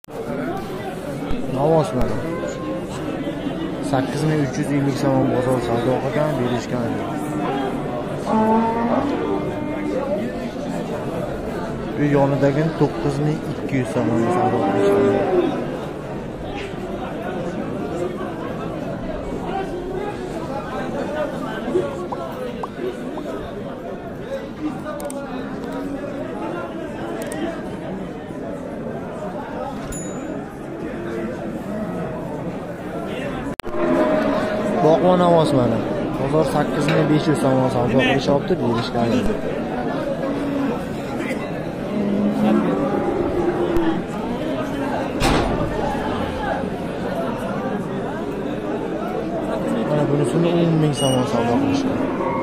Navos mana. 8350 somon bozor savdo qilgan, berishgan. Bu yonidagi 9200 somon savdo qilishgan. Boqma navos mana. Bozor 8500 somon savdo qilishyapti, berishgan. Mana bunisini 10000 somon savdo qilishgan.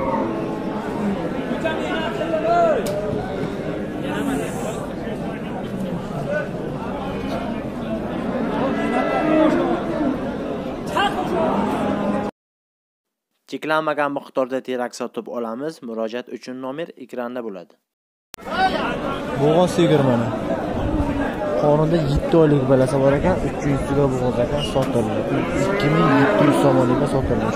Cheklanmagan miqdorda terak sotib olamiz. Murojaat uchun nomer ekranda bo'ladi. Bo'g'oz sigir mana. Qonunda 7 oylik balasi bor ekan, 300 ga bo'g'oz ekan, sotiladi. 2700 so'mga sotiladi.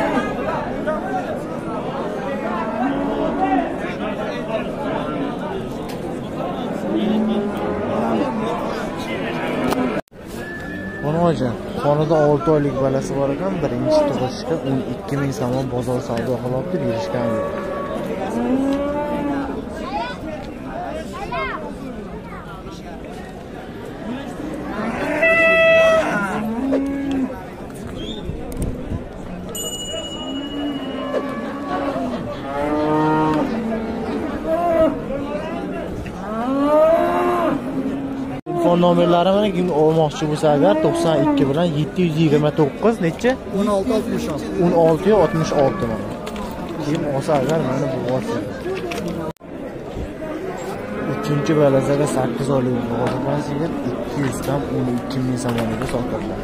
Qo'nojon, qonunda 6 oylik balasi bor ekan, birinchi tug'ishga 12000 somon bozor savdo qilibdi, berishgan yo'q. Telefon nomerlari mana kim olmoqchi bo'lsa agar 92 bilan 729 necha 1666 1666 mana. Kim olsa agar mana bu WhatsApp. 3-balasiga 8 oylik bo'g'ozdan sigir 200 dan 12000 somoniga sotiladi.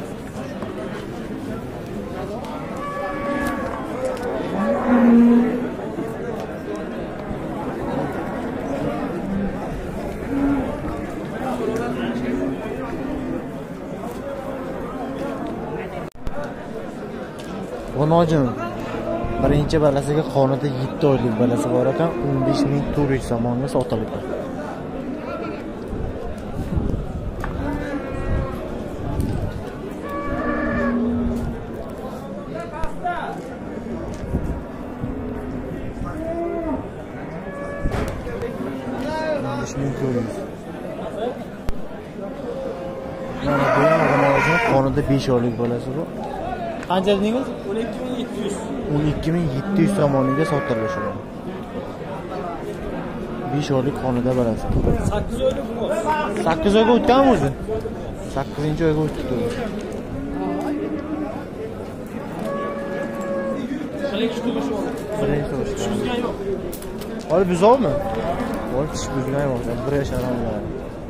Qo'nojon birinchi balasiga qonida 7 oylik balasi bor ekan, 15400 somonga sotiladi. Mana bu qo'nojon qonida 5 oylik balasi bor. Qancha dedingiz? 12700. 12700 somoniga sotiladi. 5 oylik qonida balasi. 8 oylik bu. 8 oyga o'tganmi o'zi? 8-oyga o'tdi. Birinchi tug'ish yo'q. Hali buzovmi? Voy, tish buzgan yo'q. 1 yasharamlar.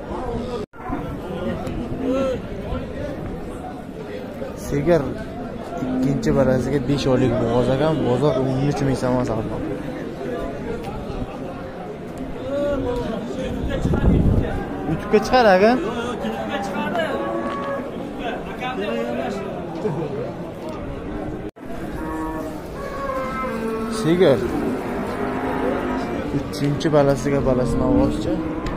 Sigir ikkinchi balasiga 5 oylik bo'g'oz ekan, bozor 13000 somon savdo. YouTube'ga chiqar aka? Sigir 3-balasiga balasini ovozchi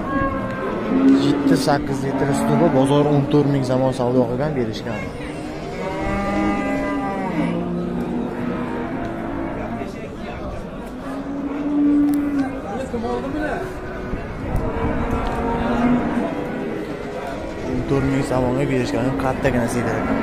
7-8 litr ustiga bozor 14000 somon savdo qilgan, berishgan. Turning samonga berishgan, kattagina sigir ekan.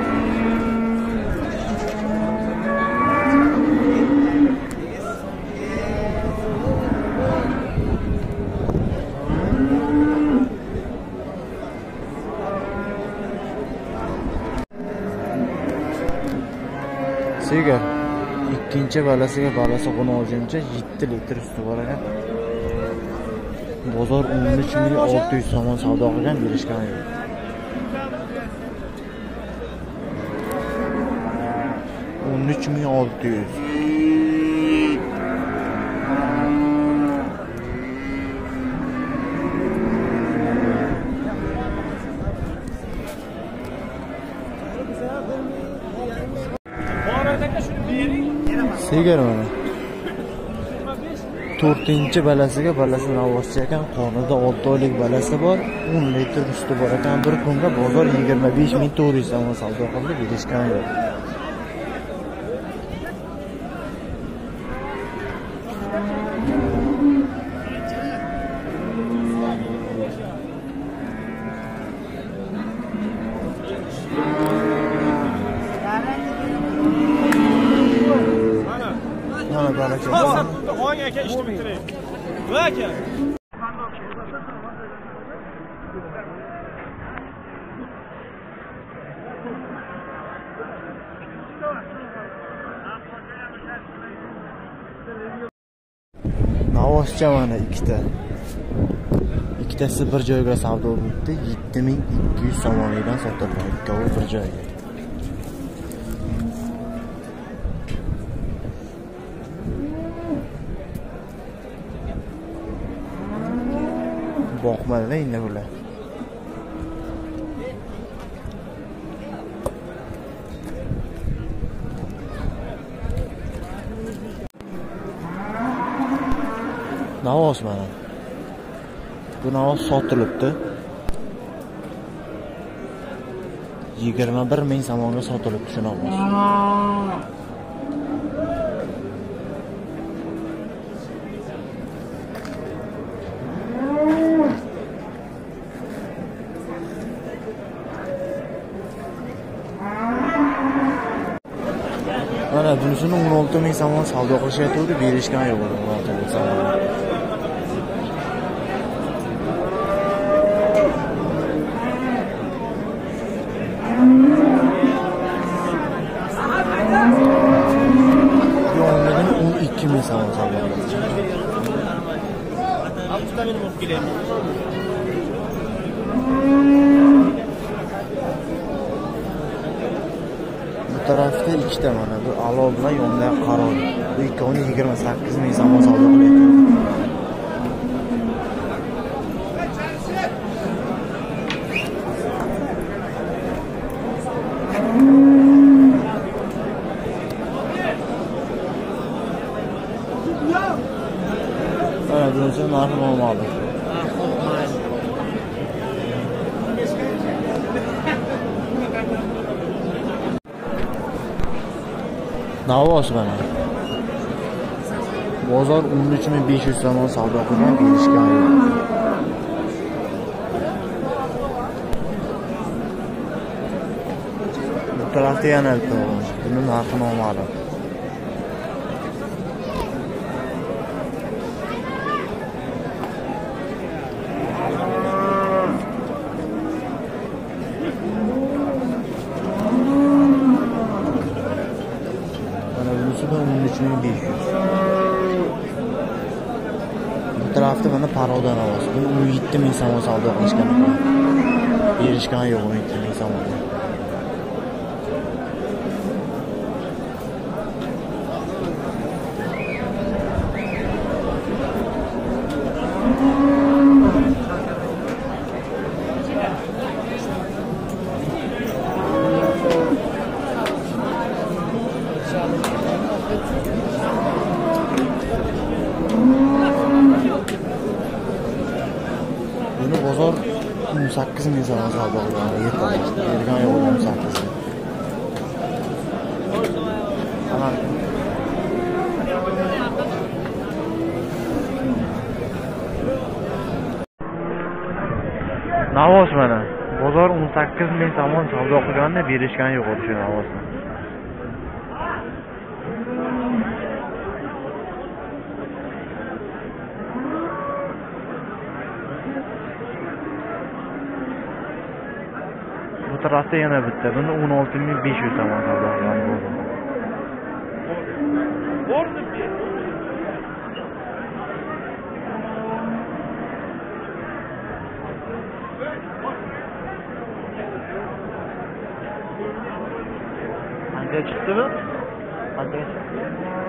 Sigir ikkinchi balasiga balasi qo'nojimcha 7 litr usti bor ekan. Bozor 13600 somon savdo qilgan, berishgan. 13600. Sigir mana. 4-balasiga balasi navozchi ekan, qonida 6 oylik balasi bor, 10 litr suti bor ekan. Bir kunga bozor 25.400 so'm savdo qilib berishgan yo'q. Qo'ying aka, ishni bitiraylik. Va aka. Navozcha mana ikkita. Ikkitasi bir joyga savdo bo'ldi, 7200 so'mdan sotildi. Ikkovi bir joyga. Boqmadi endi bular. Navoz mana. Bu navoz sotilibdi. 21.000 so'mga sotilibdi shu navoz. Mana bunisini 16.000 so'm savdo qilishyapti, berishgan yo'q edi 16.000 so'm. Yo'qligini 12.000 so'm savdo qildi. Bu tarafda ikkita mana, bu Alov bilan yonda Qaror. Bu ikkovini 28.000 so'm savdo qilyapti. Mana bunisi narxi normal. Navoz mana. Bozor 13.500 so'm savdo qilgan, berishgan yo'q. Bu tarafda yana bitta. Buni narxi noma'lum. Bu tarafda mana Paroda navoz. Bu 17.000 so'm savdo qilishgan. Berishgan yo'q 17.000 so'm. Buni bozor 18.000 so'm savdo qilgan, bergan yo'q 18. Ana navoz mana. Bozor 18.000 so'm savdo qilganda berishgan yo'q o'sha navozni. Bu tarafda yana bitta. Buni 16.500 so'm savdo qilgan bo'ldi. Qancha chiqdimi? Qancha chiqdi?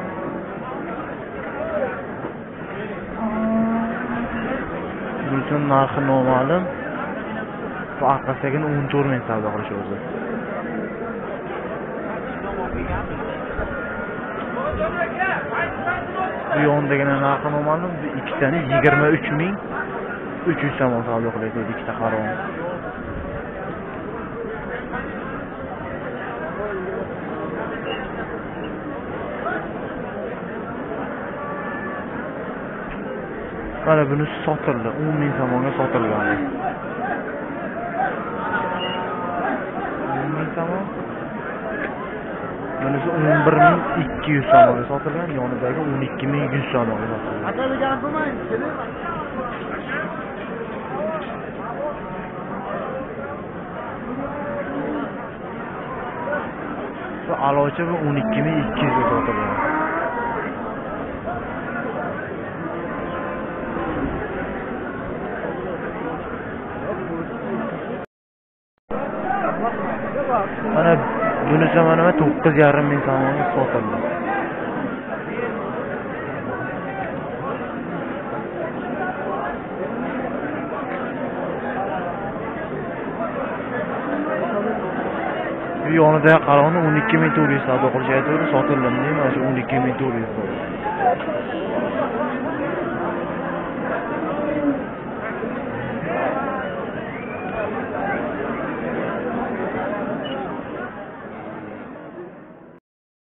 Bunun narxi noma'lum. Bu arkasındakini 14.000 savdo qilish o'zi. Bu yondagina narxi noma'lum. Bu ikkitani 23.300 so'm savdo qilyapti ikkita qaron. Mana bunisi sotildi. 10.000 so'mga sotilgan. 10.000 so'm. Bunisi 11.200 so'mga sotilgan, yonidagi 12.100 so'mga sotilgan. Aka gapirmang, kelib. Bu alochi bu 12.200 ga sotilgan. Mana bunisi mana 9.5 ming so'mga sotildi. Bu yonida qaroni 12.400 savdo qilishayotdi, sotildi, mana shu 12.400.